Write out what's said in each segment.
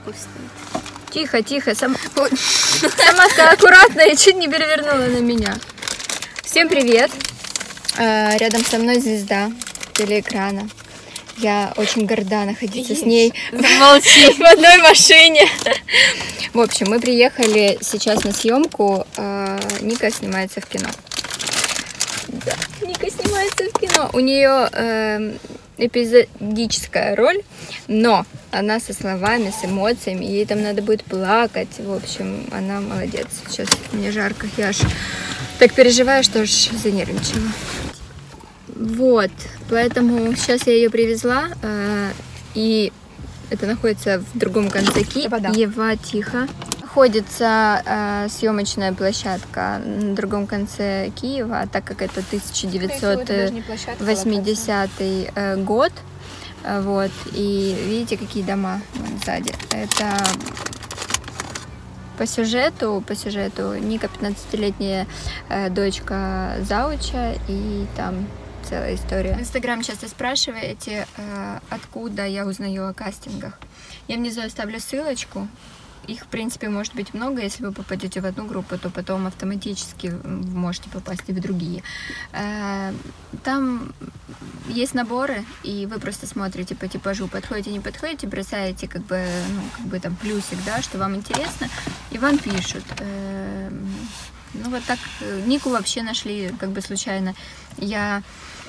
пусть стоит. Тихо, тихо, сама аккуратно и чуть не перевернула на меня. Всем привет! Рядом со мной звезда телеэкрана. Я очень горда находиться с ней Замолчи. в одной машине. В общем, мы приехали сейчас на съемку. Ника снимается в кино. Да, Ника снимается в кино. У нее эпизодическая роль, но она со словами, с эмоциями. Ей там надо будет плакать. В общем, она молодец. Сейчас мне жарко, я аж так переживаю, что аж занервничала. Вот, поэтому сейчас я ее привезла, и это находится в другом конце Киева, тихо. Находится съемочная площадка на другом конце Киева, так как это 1980 год. Вот, и видите, какие дома сзади. Это по сюжету Ника 15-летняя дочка зауча, и там целая история. В Инстаграм часто спрашиваете, откуда я узнаю о кастингах. Я внизу оставлю ссылочку. Их, в принципе, может быть много. Если вы попадете в одну группу, то потом автоматически вы можете попасть и в другие. Там есть наборы, и вы просто смотрите по типажу, подходите, не подходите, бросаете как бы там плюсик, да, что вам интересно, и вам пишут. Ну вот так Нику вообще нашли как бы случайно. Я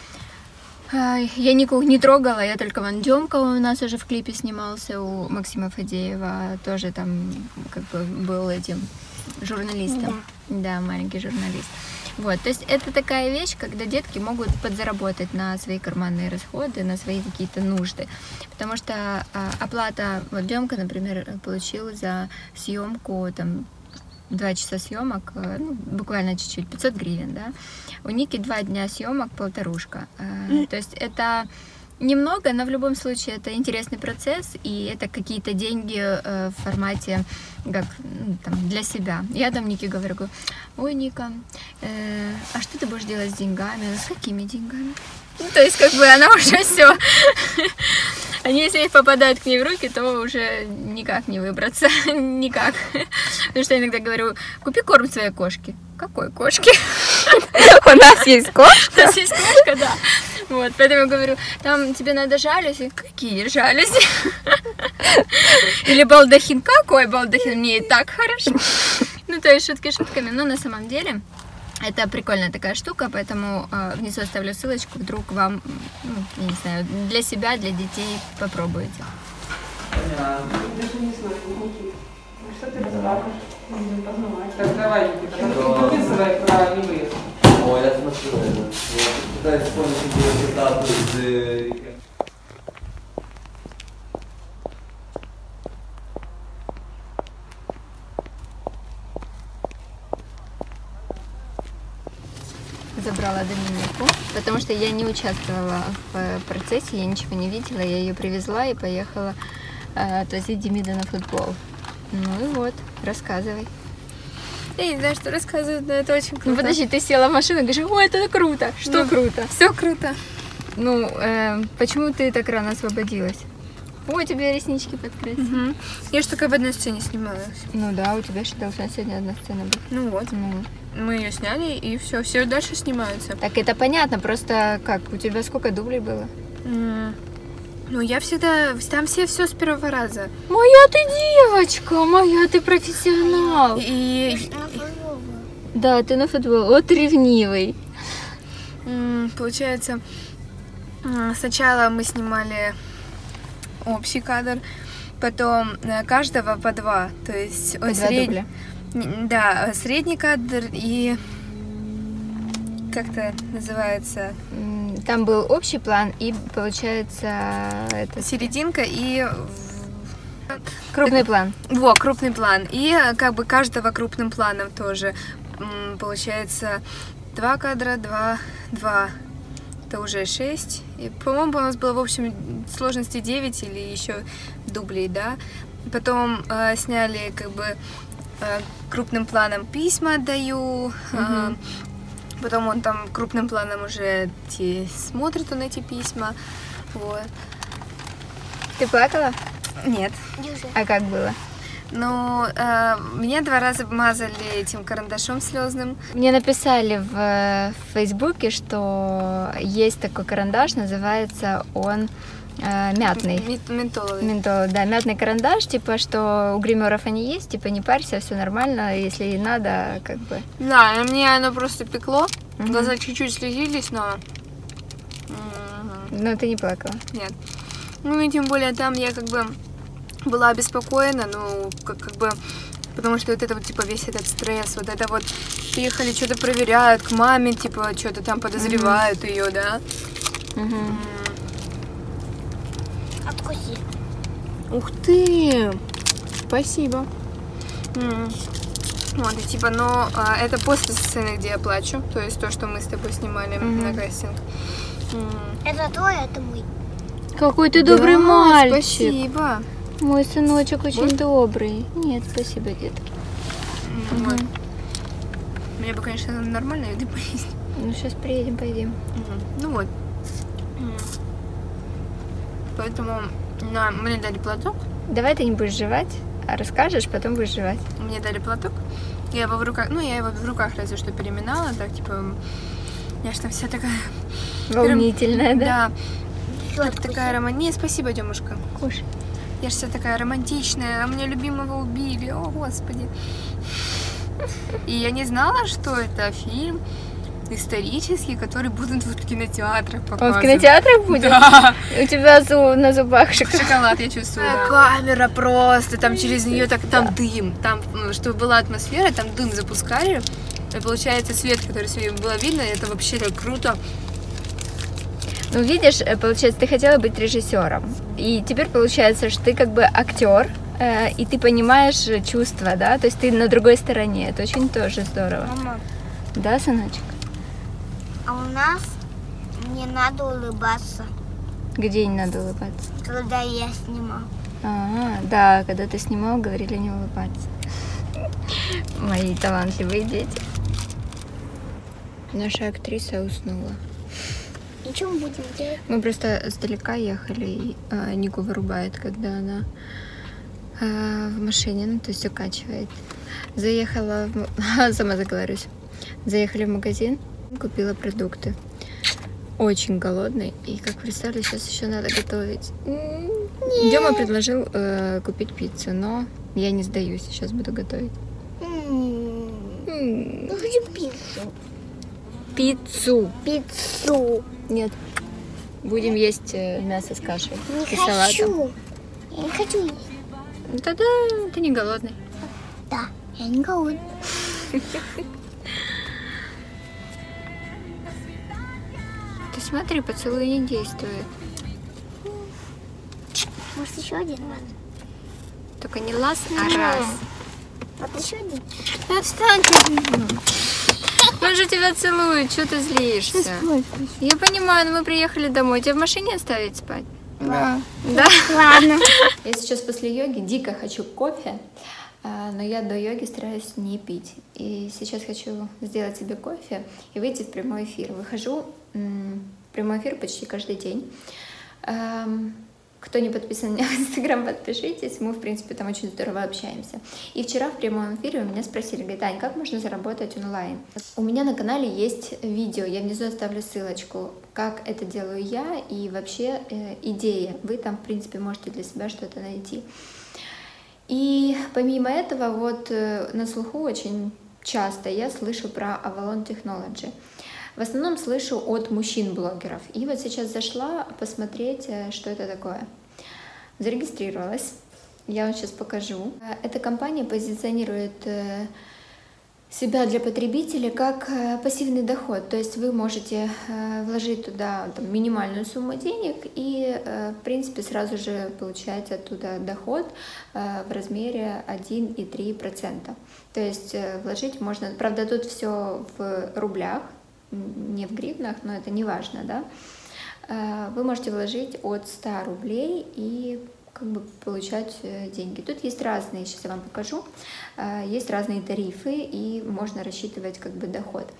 Нику не трогала, я только вон Демка у нас уже в клипе снимался, у Максима Фадеева, тоже там как бы был этим журналистом, да, маленький журналист. Вот, то есть это такая вещь, когда детки могут подзаработать на свои карманные расходы, на свои какие-то нужды, потому что оплата, вот Демка, например, получил за съемку там 2 часа съемок, ну, буквально чуть-чуть, 500 гривен, да. У Ники 2 дня съемок, 1500. То есть это немного, но в любом случае это интересный процесс, и это какие-то деньги в формате как, там, для себя. Я там Нике говорю, ой, Ника, а что ты будешь делать с деньгами? С какими деньгами? Ну, то есть, как бы она уже все. Они, если их попадают к ней в руки, то уже никак не выбраться. Никак. Потому что я иногда говорю, купи корм своей кошке. Какой кошке? У нас есть кошка? У нас есть кошка, да. Вот, поэтому я говорю, там тебе надо жалюзи. Какие жалюзи? Или балдахин. Какой балдахин? Мне и так хорошо. Ну, то есть, шутки шутками. Но на самом деле это прикольная такая штука, поэтому внизу оставлю ссылочку, вдруг вам, ну, я не знаю, для себя, для детей попробуйте. Даже не знаю, Никит. Что ты расскажешь? Будем познавать. Так давай, Никита, выписывай про невыезд. О, я смотрю это. Я пытаюсь вспомнить какие цитаты из... Забрала Доминику, потому что я не участвовала в процессе, я ничего не видела, я ее привезла и поехала отвозить Демида на футбол. Ну и вот, рассказывай. Я не знаю, что рассказывать, но это очень круто. Ну подожди, ты села в машину и говоришь, ой, это круто. Что круто? Все круто. Ну, почему ты так рано освободилась? Ой, у тебя реснички подкрасили. Я же только в одной сцене снималась. Ну да, у тебя же должна сегодня одна сцена быть. Ну вот. Мы ее сняли, и все дальше снимаются. Так это понятно, просто как, у тебя сколько дублей было? Ну, я всегда, там все с первого раза. Моя ты девочка, моя ты профессионал. Да, ты на футбол, вот ревнивый. Получается, сначала мы снимали общий кадр, потом каждого по 2, то есть дубля. Да, средний кадр и как-то называется. Там был общий план и получается это серединка и крупный план. Во, крупный план. И как бы каждого крупным планом тоже получается 2 кадра, 2. Это уже 6. И, по-моему, у нас было в общем сложности 9 или еще дублей, да. Потом сняли как бы крупным планом письма отдаю. Потом он там крупным планом уже смотрит он эти письма. Вот. Ты плакала? Нет. А как было? Ну, меня 2 раза мазали этим карандашом слезным. Мне написали в Фейсбуке, что есть такой карандаш, называется он мятный. Ментоловый. Ментол, да, мятный карандаш, типа, что у гримеров они есть, типа, не парься, все нормально, если надо, как бы. Да, мне оно просто пекло, глаза чуть-чуть слезились, но... Но ты не плакала. Нет. Ну, и тем более там я как бы была обеспокоена, ну, как бы, потому что вот это вот, типа, весь этот стресс, вот это вот, приехали, что-то проверяют, к маме, типа, что-то там подозревают ее, да. Откуси. Ух ты! Спасибо. Вот, и типа, но это после сцены, где я плачу, то есть то, что мы с тобой снимали на кастинг. Это твой, это мой. Какой ты добрый мальчик. Спасибо. Мой сыночек очень добрый. Нет, спасибо, детки. Вот. Мне бы, конечно, нормально еды поесть. Ну, сейчас приедем, поедим. Ну вот. Поэтому мне дали платок. Давай ты не будешь жевать, а расскажешь, потом будешь жевать. Мне дали платок. Я его в руках, ну, я его в руках разве что переминала, так, типа, я ж там вся такая... Волнительная, да? Да. Такая романтичная. Спасибо, Демушка. Кушай. Я ж вся такая романтичная, а мне любимого убили, о, Господи. И я не знала, что это фильм исторический, который будут в кинотеатрах показывать. Он в кинотеатрах будет? Да. У тебя на зубах Шоколад, я чувствую. Да. Камера просто, там через нее так, там дым, там, чтобы была атмосфера, там дым запускали, и получается свет, который сегодня было видно, это вообще так круто. Ну, видишь, получается, ты хотела быть режиссером, и теперь получается, что ты как бы актер, и ты понимаешь чувства, да, то есть ты на другой стороне, это очень тоже здорово. Мама, Да, сыночек? а у нас не надо улыбаться, Где не надо улыбаться? когда я снимал. Да, когда ты снимал, говорили не улыбаться. Мои талантливые дети. Наша актриса уснула. И что мы будем делать? Мы просто сдалека ехали, и Нику вырубает, когда она в машине, ну, то есть укачивает. Заехала, сама заговорюсь. Заехали в магазин, купила продукты. Очень голодный, и, как представили, сейчас еще надо готовить. Дема предложил купить пиццу, но я не сдаюсь, сейчас буду готовить. Я хочу пиццу. Пиццу. Пиццу. Нет. Будем есть мясо с кашей Не и салатом. хочу. Я не хочу есть. Тогда ты не голодный. Да, я не голодный. Ты смотри, поцелуй не действует. Может, еще один раз? Только не ласт, а раз. Вот еще один. Отстань. Он же тебя целует, что ты злишься? Я понимаю, но мы приехали домой. Тебя в машине оставить спать? Да. Да? Ладно. Я сейчас после йоги дико хочу кофе, но я до йоги стараюсь не пить. И сейчас хочу сделать себе кофе и выйти в прямой эфир. Выхожу в прямой эфир почти каждый день. Кто не подписан на меня в Инстаграм, подпишитесь. Мы, в принципе, там очень здорово общаемся. И вчера в прямом эфире у меня спросили, говорит, Ань, как можно заработать онлайн? У меня на канале есть видео, я внизу оставлю ссылочку, как это делаю я и вообще идея. Вы там, в принципе, можете для себя что-то найти. И помимо этого, вот на слуху очень часто я слышу про Avalon Technology. В основном слышу от мужчин-блогеров. И вот сейчас зашла посмотреть, что это такое. Зарегистрировалась. Я вам сейчас покажу. Эта компания позиционирует себя для потребителя как пассивный доход. То есть вы можете вложить туда там минимальную сумму денег и, в принципе, сразу же получать оттуда доход в размере 1,3%. То есть вложить можно... Правда, тут все в рублях, не в гривнах, но это не важно, да. Вы можете вложить от 100 рублей и как бы получать деньги. Тут есть разные, сейчас я вам покажу, есть разные тарифы и можно рассчитывать как бы доход.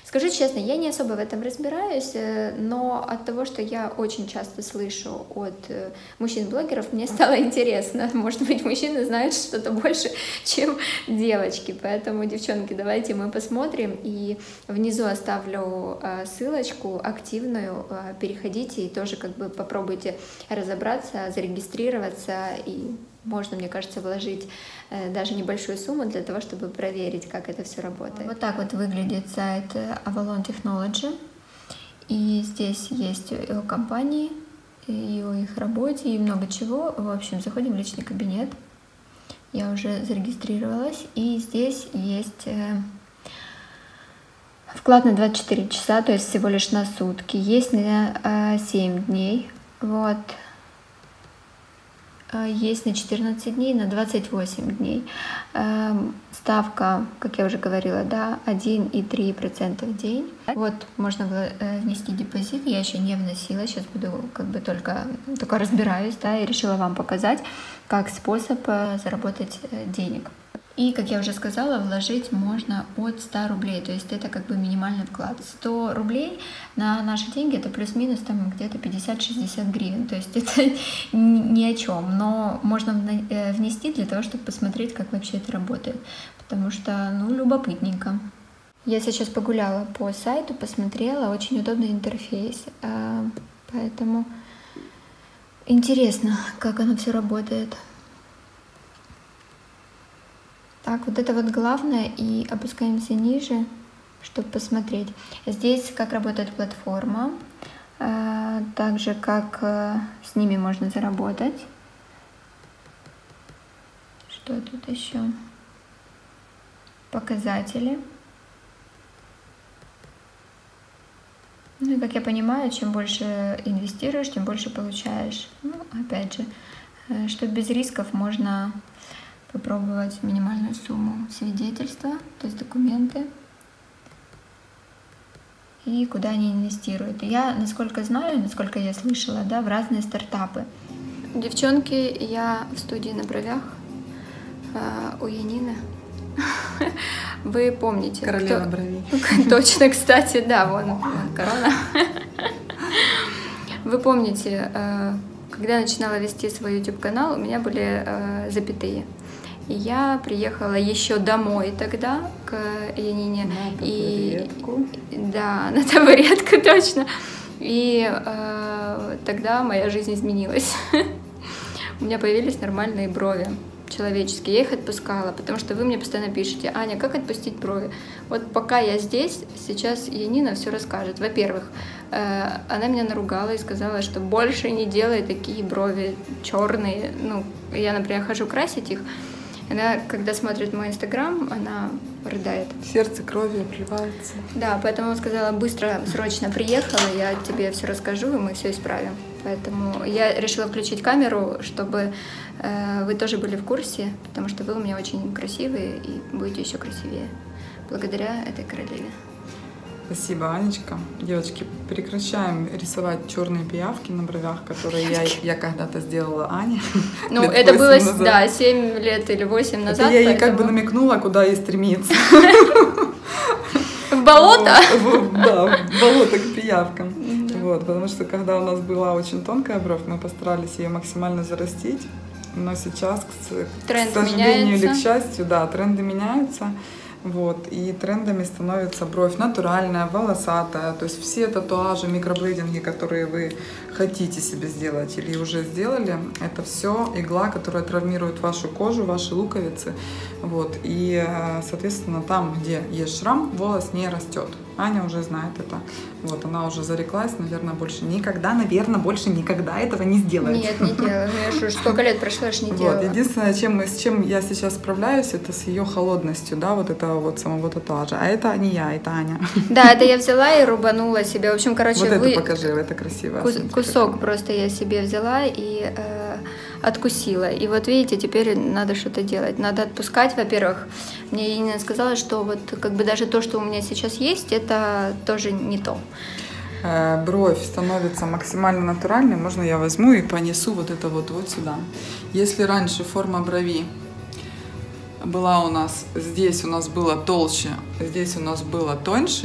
Скажу честно, я не особо в этом разбираюсь, но от того, что я очень часто слышу от мужчин-блогеров, мне стало интересно. Может быть, мужчины знают что-то больше, чем девочки. Поэтому, девчонки, давайте мы посмотрим. И внизу оставлю ссылочку активную. Переходите и тоже как бы попробуйте разобраться, зарегистрироваться. И можно, мне кажется, вложить даже небольшую сумму для того, чтобы проверить, как это все работает. Вот так вот выглядит сайт Avalon Technology. И здесь есть и о компании, и о их работе, и много чего. В общем, заходим в личный кабинет. Я уже зарегистрировалась. И здесь есть вклад на 24 часа, то есть всего лишь на сутки. Есть на 7 дней. Вот. Есть на 14 дней, на 28 дней. Ставка, как я уже говорила, да, 1,3% в день. Вот можно внести депозит, я еще не вносила, сейчас буду как бы только разбираюсь, да, и решила вам показать, как способ заработать денег. И, как я уже сказала, вложить можно от 100 рублей, то есть это как бы минимальный вклад. 100 рублей на наши деньги это плюс-минус там где-то 50-60 гривен, то есть это ни о чем, но можно внести для того, чтобы посмотреть, как вообще это работает, потому что, ну, любопытненько. Я сейчас погуляла по сайту, посмотрела, очень удобный интерфейс, поэтому интересно, как оно все работает. Так, вот это вот главное, и опускаемся ниже, чтобы посмотреть. Здесь как работает платформа, также как с ними можно заработать. Что тут еще? Показатели. Ну и как я понимаю, чем больше инвестируешь, тем больше получаешь. Ну, опять же, что без рисков можно попробовать минимальную сумму свидетельства, то есть документы, и куда они инвестируют. Я, насколько знаю, насколько я слышала, да, в разные стартапы. Девчонки, я в студии на бровях у Янины. Вы помните? Королева бровей. Точно, кстати, да, вон корона. Вы помните, когда я начинала вести свой YouTube-канал, у меня были запятые. И я приехала еще домой тогда к Янине. На табуретку. Да, на табуретку, точно. И тогда моя жизнь изменилась. У меня появились нормальные брови, человеческие. Я их отпускала, потому что вы мне постоянно пишете: Аня, как отпустить брови? Вот пока я здесь, сейчас Янина все расскажет. Во-первых, она меня наругала и сказала, что больше не делай такие брови черные. Ну, я, например, хожу красить их. Она, когда смотрит мой инстаграм, она рыдает. Сердце кровью обливается. Да, поэтому сказала: быстро, срочно приехала, я тебе все расскажу, и мы все исправим. Поэтому я решила включить камеру, чтобы вы тоже были в курсе, потому что вы у меня очень красивые и будете еще красивее благодаря этой королеве. Спасибо, Анечка. Девочки, прекращаем рисовать черные пиявки на бровях, которые я когда-то сделала Ане. Ну, это было, да, 7 лет или 8 назад. Это я ей как бы намекнула, куда ей стремиться. В болото? Да, в болото к пиявкам. Вот, потому что когда у нас была очень тонкая бровь, мы постарались ее максимально зарастить. Но сейчас, к сожалению или к счастью, да, тренды меняются. Вот, и трендами становится бровь натуральная, волосатая, то есть все татуажи, микроблейдинги, которые вы хотите себе сделать или уже сделали, это все игла, которая травмирует вашу кожу, ваши луковицы, вот, и, соответственно, там, где есть шрам, волос не растет. Аня уже знает это, вот, она уже зареклась, наверное, больше никогда этого не сделает. Нет, не делаю, я же сколько лет прошло, я же не делала. Вот, единственное, с чем я сейчас справляюсь, это с ее холодностью, да, вот этого вот самого татуажа, а это не я, это Аня. Да, это я взяла и рубанула себе, в общем, короче, вот это покажи, это красиво. Кусок просто я себе взяла и откусила. И вот видите, теперь надо что-то делать. Надо отпускать, во-первых. Мне Енина сказала, что вот как бы даже то, что у меня сейчас есть, это тоже не то. Бровь становится максимально натуральной. Можно я возьму и понесу вот это вот сюда. Если раньше форма брови была у нас, здесь у нас было толще, здесь у нас было тоньше,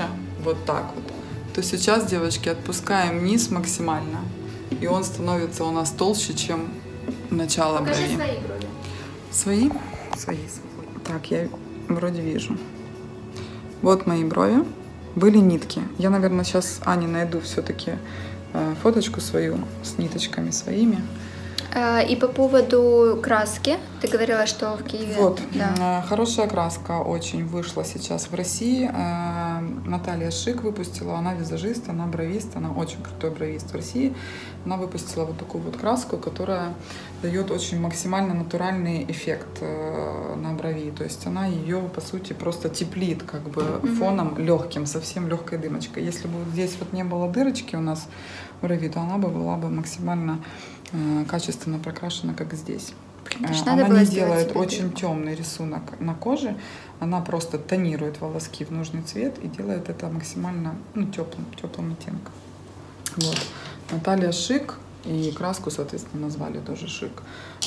вот так вот, то сейчас, девочки, отпускаем низ максимально, и он становится у нас толще, чем начало брови. Покажи свои брови. Свои? Свои. Так, я вроде вижу. Вот мои брови. Были нитки. Я, наверное, сейчас Ане найду все-таки фоточку свою с ниточками своими. И по поводу краски, ты говорила, что в Киеве... Вот, да. Хорошая краска очень вышла сейчас в России. Наталья Шик выпустила, она визажист, она бровист, она очень крутой бровист в России. Она выпустила вот такую вот краску, которая дает очень максимально натуральный эффект на брови. То есть она ее, по сути, просто теплит как бы фоном легким, совсем легкой дымочкой. Если бы вот здесь вот не было дырочки у нас в брови, то она бы была бы максимально качественно прокрашена, как здесь. Она не делает очень темный рисунок на коже, она просто тонирует волоски в нужный цвет и делает это максимально теплым оттенком. Вот. Наталья Шик, и краску, соответственно, назвали тоже Шик.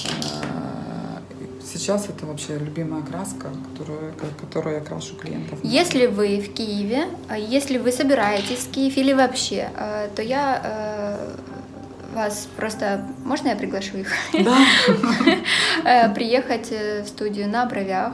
Сейчас это вообще любимая краска, которую я крашу клиентов. Если вы в Киеве, если вы собираетесь в Киев или вообще, то я... вас просто... Можно я приглашу их? Да. Приехать в студию на бровях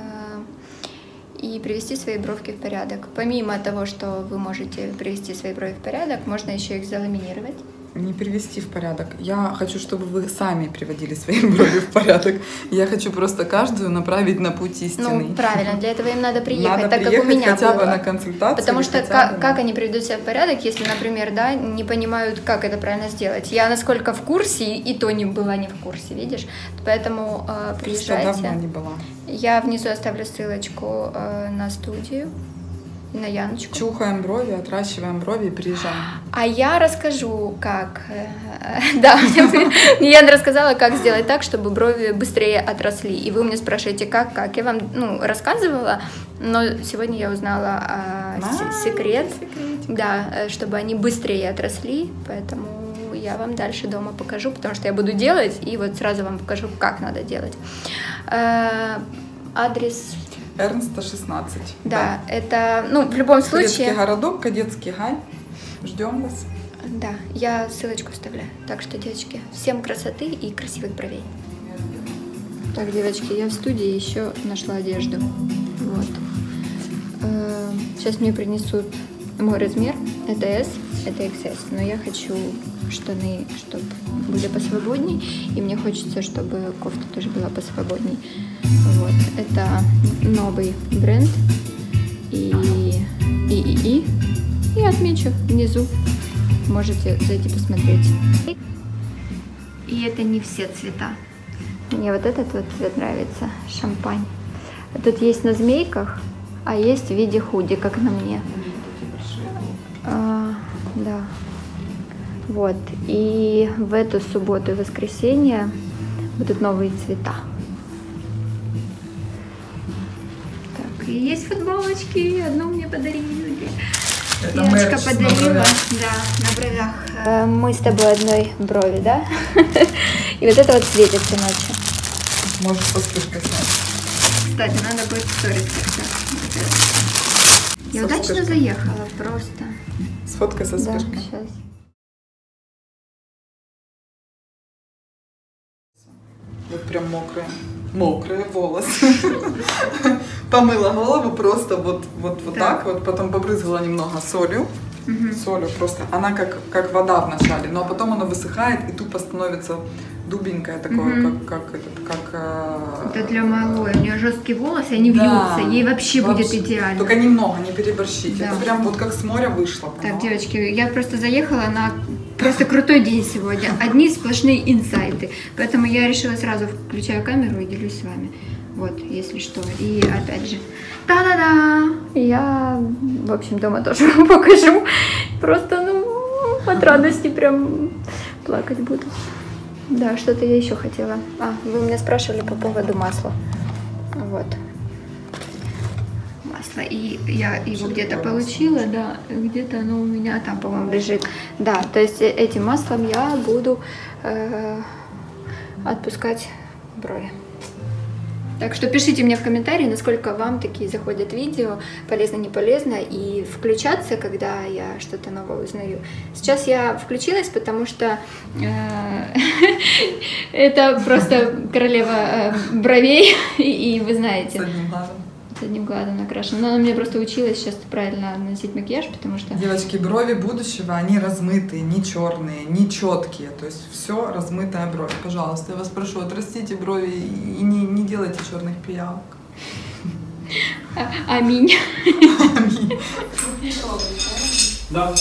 и привести свои бровки в порядок. Помимо того, что вы можете привести свои брови в порядок, можно еще их заламинировать. Не привести в порядок. Я хочу, чтобы вы сами приводили свои брови в порядок. Я хочу просто каждую направить на путь истины. Ну, правильно, для этого им надо приехать, надо так приехать, как у меня хотя было. бы на консультацию. Потому что как они приведут себя в порядок, если, например, да, не понимают, как это правильно сделать. Я насколько в курсе, и то не была не в курсе, видишь? Поэтому приезжайте. Давно не была. Я внизу оставлю ссылочку на студию. На Яночку. Чухаем брови, отращиваем брови и приезжаем. А я расскажу, как... Да, мне Яна рассказала, как сделать так, чтобы брови быстрее отросли. И вы у меня спрашиваете, как? Я вам рассказывала, но сегодня я узнала секрет. Да, чтобы они быстрее отросли, поэтому я вам дальше дома покажу, потому что я буду делать, и вот сразу вам покажу, как надо делать. Адрес... Эрнста 16. Да, это, в любом случае... Турецкий городок, Кадетский Гай. Ждем вас. Да, я ссылочку вставляю. Так что, девочки, всем красоты и красивых бровей. Так, девочки, я в студии еще нашла одежду. Вот. Сейчас мне принесут мой размер. Это S, это XS. Но я хочу штаны, чтобы были посвободней. И мне хочется, чтобы кофта тоже была посвободней. Вот. Это новый бренд. И отмечу внизу. Можете зайти посмотреть. И это не все цвета. Мне вот этот вот цвет нравится. Шампань. Тут есть на змейках, а есть в виде худи, как на мне. Да. Вот. И в эту субботу и воскресенье будут новые цвета. Так, и есть футболочки. Одну мне подарили. Яночка подарила. Да, на бровях. Мы с тобой одной брови, да? И вот это вот светится ночью. Можешь со вспышкой снять. Кстати, надо будет в сторис как-то. Я удачно заехала, просто. Сфоткай со вспышкой. Да, сейчас. Вот прям мокрые волосы. Помыла голову просто вот так вот, потом побрызгала немного солью. Солью просто, она как вода вначале, но потом она высыхает и тупо становится дубенькая такое, Это для малой, у нее жесткие волосы, они вьются, ей вообще будет идеально. Только немного, не переборщите, да. Это прям вот как с моря вышло. Так, девочки, я просто заехала на просто крутой день сегодня, одни сплошные инсайты, поэтому я решила сразу включаю камеру и делюсь с вами. Вот, если что. И опять же, та-да-да! Я, в общем, дома тоже вам покажу. Просто, от радости прям плакать буду. Да, что-то я еще хотела. Вы меня спрашивали по поводу масла. Вот. Масло. И я его где-то получила, да. Где-то оно у меня там, по-моему, лежит. Да, то есть этим маслом я буду отпускать брови. Так что пишите мне в комментарии, насколько вам такие заходят видео, полезно, не полезно, и включаться, когда я что-то новое узнаю. Сейчас я включилась, потому что это просто королева бровей, и вы знаете. С одним глазом накрашена. Но она мне просто училась сейчас правильно наносить макияж, потому что... Девочки, брови будущего, они размытые, не черные, не четкие. То есть все размытая бровь. Пожалуйста, я вас прошу, отрастите брови и не делайте черных пиявок. Аминь. Аминь. Да.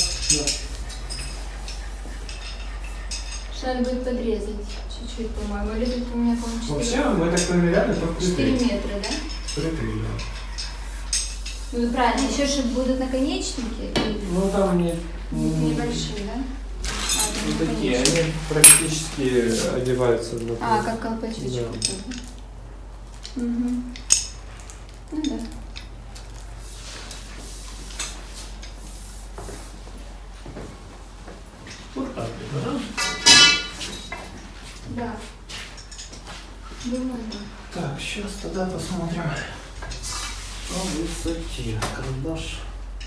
Что надо будет подрезать чуть-чуть, по-моему. Или тут у меня, по-моему, 4... Вообще, мы так проверяли, только 4 метра, да? Прикрыли. Ну правильно, еще же будут наконечники. Ну там небольшие, да? Ну, такие, они практически одеваются в как колпачочки. Да. Угу. Ну да. Вот так, да? Да. Думаю, да. Так, сейчас тогда посмотрим по высоте. Карандаш.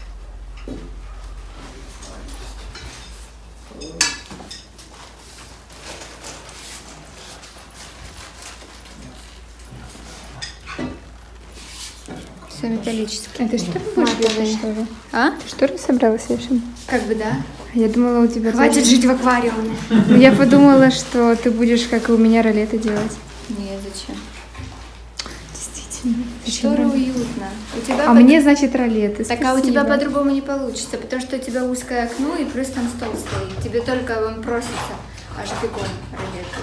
Все металлическое. А ты что будешь вешать, что ли? А? Ты шторы собралась вешать? Как бы да. Я думала, у тебя... Хватит жить в аквариуме. Я подумала, что ты будешь, как и у меня, ролеты делать. Нет, зачем? Действительно. Шторы уютно. У тебя мне, значит, ролеты. Так, а у тебя по-другому не получится, потому что у тебя узкое окно и плюс там стол стоит. Тебе только он просится аж бегом ролеты.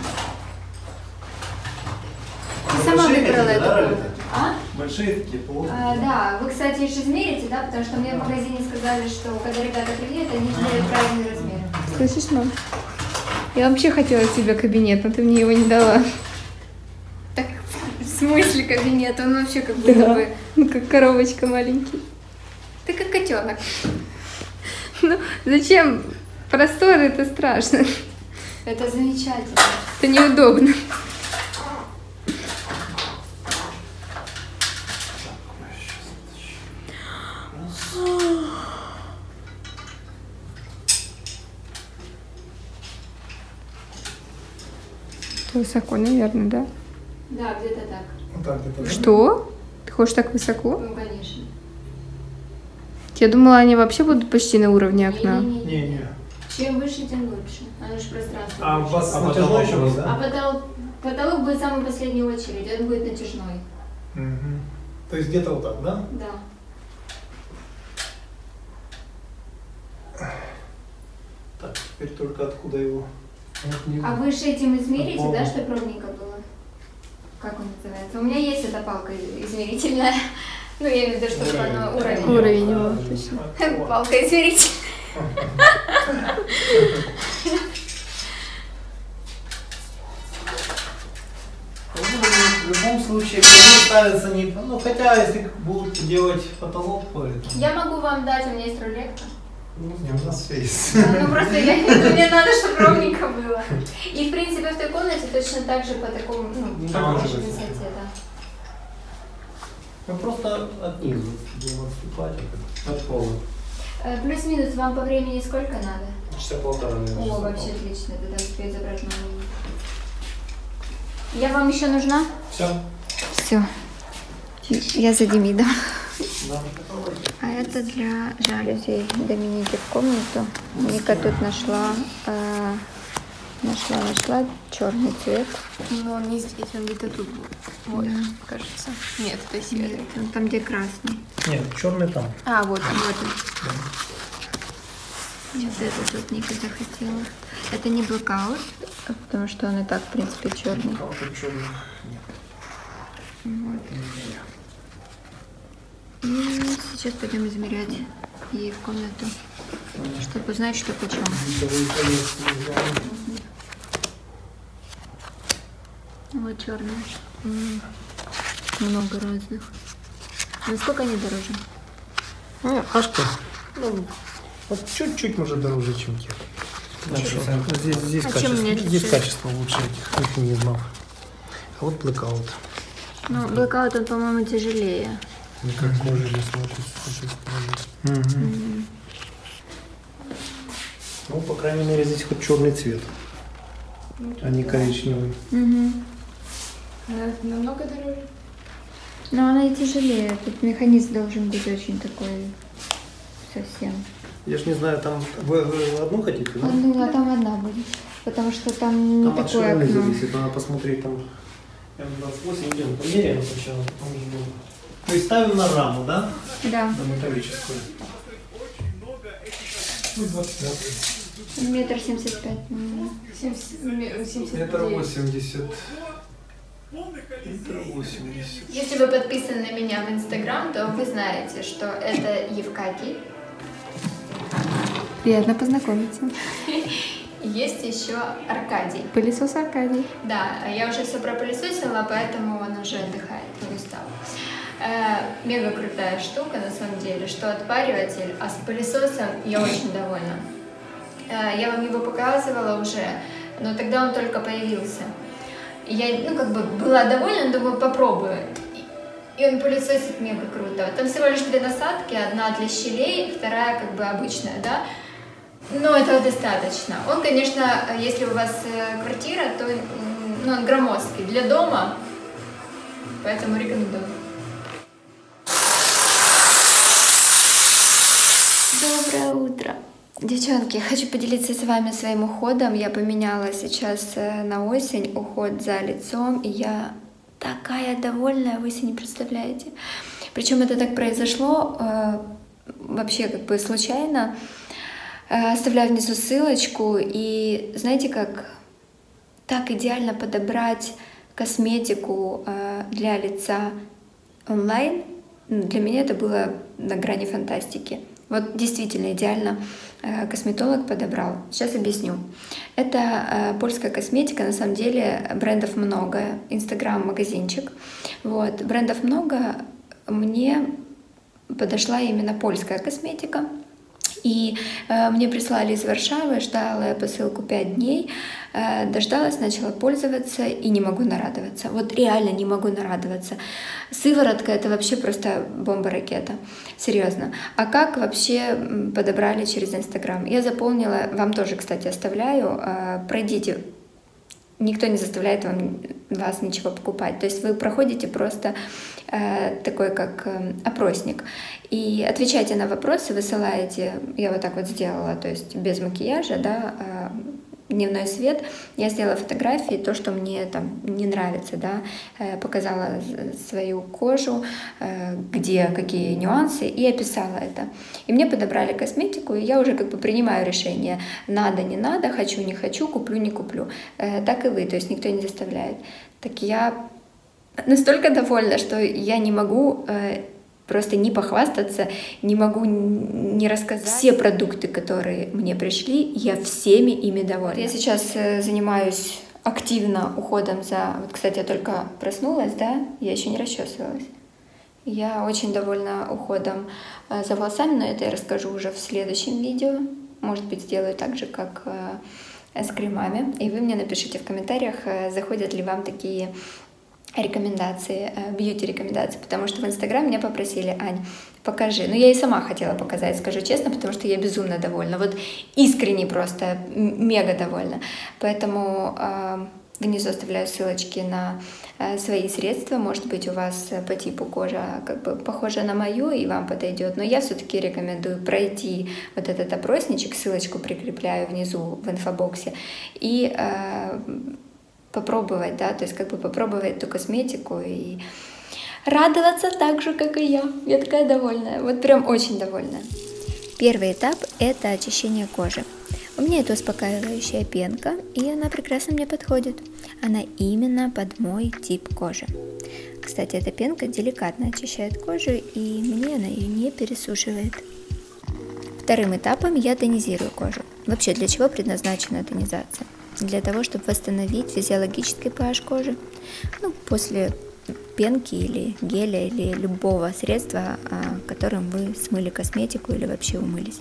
Ты сама выбрала эту комнату. А? Большие такие плотные. Да, вы, кстати, еще измерите, да? Потому что мне в магазине сказали, что когда ребята приедут, они измерят правильный размер. Слышишь, мам? Я вообще хотела себе кабинет, но ты мне его не дала. Так, в смысле кабинет? Он вообще как будто бы... Ну, как коробочка маленький. Ты как котенок. Ну, зачем? Простор, это страшно. Это замечательно. Это неудобно. Высоко, наверное, да? Да, где-то так. Вот так где-то. Что? Ты хочешь так высоко? Ну, конечно. Я думала, они вообще будут почти на уровне окна. Не-не. Чем выше, тем лучше. Оно же пространство. А у больше. вас натяжной еще раз, да? А потолок будет в самой последней очереди, он будет натяжной. Угу. То есть где-то вот так, да? Да. Так, теперь только откуда его? А вы же этим измерите, да, чтобы ровненько было? Как он называется? У меня есть эта палка измерительная. Ну, я имею в виду, чтобы она уровень. Уровень его, точно. Палка измерительная. В любом случае, они ставятся не... Ну, хотя, если будут делать потолок, то это... Я могу вам дать, у меня есть рулетка. Ну, у нас все есть. Ну, просто мне надо, чтобы ровненько было. И, в принципе, в той комнате точно так же по такому, ну, Так же высоте, да. Мы просто от низу будем отступать от пола. Плюс-минус, вам по времени сколько надо? Часа полтора, наверное. О, вообще отлично, тогда успею забрать маму. Я вам еще нужна? Все. Все. Я за Демидом. Да. А это для жалюзей Доминики в комнату. Ника тут нашла черный цвет. Ну, он не здесь, он где-то тут был. Вот, кажется. Нет, это серый. Там, где красный. Нет, черный там. А, вот он. Вот это тут Ника захотела. Это не блокаут, потому что он и так, в принципе, черный. Черных нет. Вот. И сейчас пойдем измерять ей в комнату, чтобы узнать, что почем. Вот черный. Много разных. Насколько они дороже? Ну, Ашка. Ну, вот чуть-чуть, может, дороже, чем те. Здесь, А чем мне здесь качество лучше этих механизмов. А вот Blackout. Ну, блэкаут, он, по-моему, тяжелее. Ну, как кожа не смотрится с этой стороны. Ну, по крайней мере, здесь хоть черный цвет, а не коричневый. Она намного дороже. Но она и тяжелее. Тут механизм должен быть очень такой совсем. Я ж не знаю, там вы одну хотите, да? Ну, а там одна будет. Потому что там не Там от такое ширины окно. зависит, надо посмотреть там М28, идем, померяем сначала, потом ждем. То есть ставим на раму, да? Да. На металлическую. Ну, 25. 1,75 м. 70. Метр 80. Метр 80. Если вы подписаны на меня в Инстаграм, то вы знаете, что это Евкатий. Приятно познакомиться. Есть еще Аркадий. Пылесос Аркадий. Да, я уже все пропылесосила, поэтому он уже отдыхает, не устал. Мега крутая штука на самом деле, что отпариватель, а с пылесосом я очень довольна. Я вам его показывала уже, но тогда он только появился. И я, была довольна, думаю, попробую. И он пылесосит мега круто. Там всего лишь 2 насадки, одна для щелей, вторая обычная, да. Но этого достаточно. Он, конечно, если у вас квартира, то он громоздкий для дома, поэтому рекомендую. Доброе утро! Девчонки, хочу поделиться с вами своим уходом. Я поменяла сейчас на осень уход за лицом, и я такая довольная, вы себе не представляете. Причем это так произошло вообще случайно. Оставляю внизу ссылочку, и знаете как, так идеально подобрать косметику для лица онлайн, для меня это было на грани фантастики. Вот действительно идеально косметолог подобрал. Сейчас объясню. Это польская косметика, на самом деле брендов много, инстаграм-магазинчик. Вот. Брендов много, мне подошла именно польская косметика. И мне прислали из Варшавы, ждала я посылку 5 дней, дождалась, начала пользоваться и не могу нарадоваться. Вот реально не могу нарадоваться. Сыворотка — это вообще просто бомба-ракета, серьезно. А как вообще подобрали через Инстаграм? Я заполнила, вам тоже, кстати, оставляю, пройдите. Никто не заставляет вас ничего покупать. То есть вы проходите просто такой как опросник и отвечаете на вопросы, высылаете, я вот так вот сделала, то есть без макияжа, да, дневной свет, я сделала фотографии, то, что мне там не нравится, да, показала свою кожу, где какие нюансы, и описала это. И мне подобрали косметику, и я уже принимаю решение, надо, не надо, хочу, не хочу, куплю, не куплю. Так и вы, то есть никто не заставляет. Так я настолько довольна, что я не могу просто не похвастаться, не могу не рассказать. Все продукты, которые мне пришли, я всеми ими довольна. Я сейчас занимаюсь активно уходом за... Вот, кстати, я только проснулась, да, я еще не расчесывалась. Я очень довольна уходом за волосами, но это я расскажу уже в следующем видео. Может быть, сделаю так же, как с кремами. И вы мне напишите в комментариях, заходят ли вам такие рекомендации, бьюти-рекомендации, потому что в Инстаграм меня попросили: Ань, покажи. Ну, я и сама хотела показать, скажу честно, потому что я безумно довольна. Вот искренне просто, мега довольна. Поэтому внизу оставляю ссылочки на свои средства. Может быть, у вас по типу кожа похожа на мою и вам подойдет. Но я все-таки рекомендую пройти вот этот опросничек, ссылочку прикрепляю внизу в инфобоксе, и попробовать, да, то есть попробовать эту косметику и радоваться так же, как и я. Я такая довольная, вот прям очень довольная. Первый этап — это очищение кожи. У меня это успокаивающая пенка, и она прекрасно мне подходит. Она именно под мой тип кожи. Кстати, эта пенка деликатно очищает кожу, и мне она ее не пересушивает. Вторым этапом я тонизирую кожу. Вообще, для чего предназначена тонизация? Для того, чтобы восстановить физиологический pH кожи. После пенки или геля, или любого средства, которым вы смыли косметику или вообще умылись.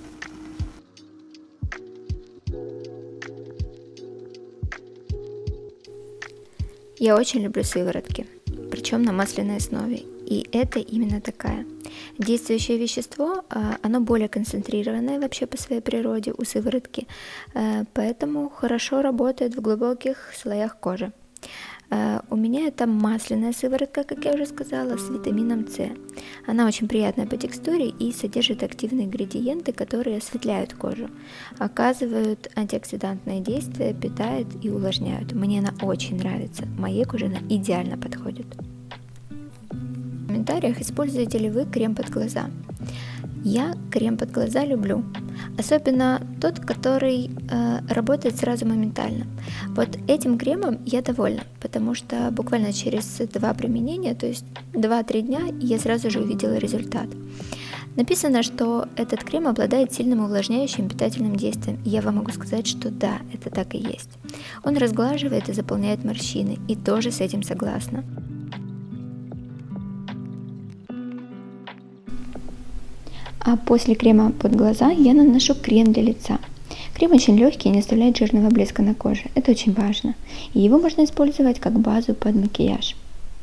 Я очень люблю сыворотки. Причем причем на масляной основе. И это именно такая. Действующее вещество, оно более концентрированное вообще по своей природе у сыворотки, поэтому хорошо работает в глубоких слоях кожи. У меня это масляная сыворотка, как я уже сказала, с витамином С. Она очень приятная по текстуре и содержит активные ингредиенты, которые осветляют кожу, оказывают антиоксидантное действие, питают и увлажняют. Мне она очень нравится, моей коже она идеально подходит. В комментариях, используете ли вы крем под глаза? Я крем под глаза люблю, особенно тот, который работает сразу моментально. Вот этим кремом я довольна, потому что буквально через 2 применения, то есть 2-3 дня, я сразу же увидела результат. Написано, что этот крем обладает сильным увлажняющим питательным действием, и я вам могу сказать, что да, это так и есть. Он разглаживает и заполняет морщины, и тоже с этим согласна. А после крема под глаза я наношу крем для лица. Крем очень легкий и не оставляет жирного блеска на коже. Это очень важно. И его можно использовать как базу под макияж.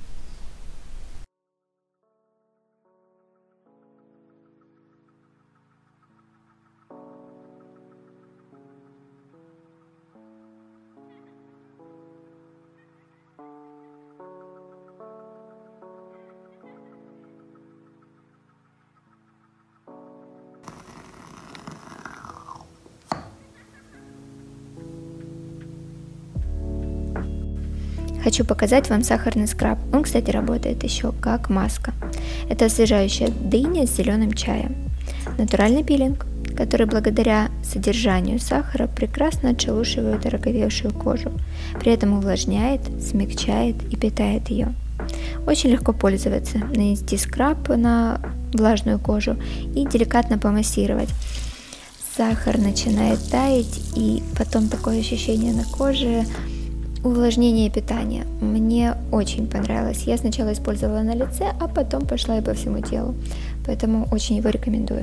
Хочу показать вам сахарный скраб. Он, кстати, работает еще как маска. Это освежающая дыня с зеленым чаем. Натуральный пилинг, который благодаря содержанию сахара прекрасно отшелушивает ороговевшую кожу. При этом увлажняет, смягчает и питает ее. Очень легко пользоваться. Нанести скраб на влажную кожу и деликатно помассировать. Сахар начинает таять, и потом такое ощущение на коже увлажнение и питание. Мне очень понравилось. Я сначала использовала на лице, а потом пошла и по всему телу. Поэтому очень его рекомендую.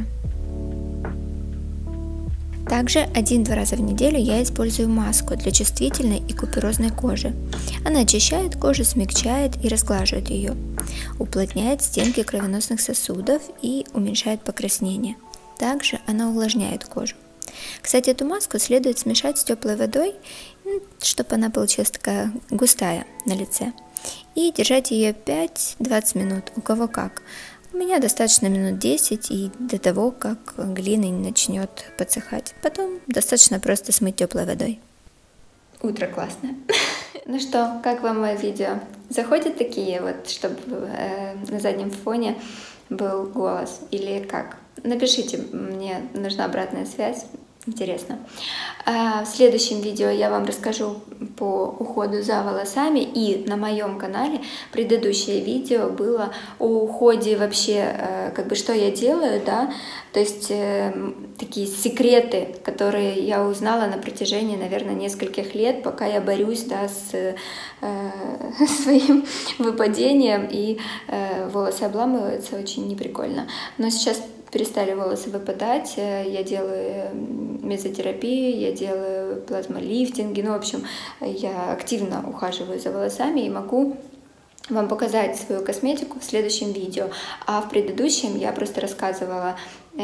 Также 1-2 раза в неделю я использую маску для чувствительной и куперозной кожи. Она очищает кожу, смягчает и разглаживает ее, уплотняет стенки кровеносных сосудов и уменьшает покраснение. Также она увлажняет кожу. Кстати, эту маску следует смешать с теплой водой, чтобы она получилась такая густая на лице. И держать ее 5-20 минут, у кого как. У меня достаточно минут 10 и до того, как глина начнет подсыхать. Потом достаточно просто смыть теплой водой. Утро классное. Ну что, как вам мое видео? Заходят такие вот, чтобы на заднем фоне был голос или как? Напишите, мне нужна обратная связь. Интересно. В следующем видео я вам расскажу по уходу за волосами, и на моем канале предыдущее видео было о уходе вообще, как бы что я делаю, да, то есть такие секреты, которые я узнала на протяжении, наверное, нескольких лет, пока я борюсь, да, с своим выпадением, и волосы обламываются, очень неприкольно. Но сейчас перестали волосы выпадать, я делаю мезотерапию, я делаю плазмолифтинги, ну, в общем, я активно ухаживаю за волосами и могу вам показать свою косметику в следующем видео. А в предыдущем я просто рассказывала,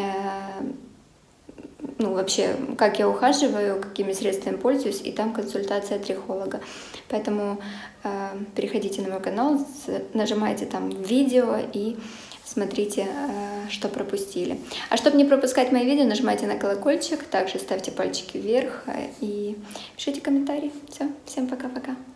ну, вообще, как я ухаживаю, какими средствами пользуюсь, и там консультация трихолога. Поэтому переходите на мой канал, нажимайте там видео и смотрите, что пропустили. А чтобы не пропускать мои видео, нажимайте на колокольчик, также ставьте пальчики вверх и пишите комментарии. Все, всем пока-пока.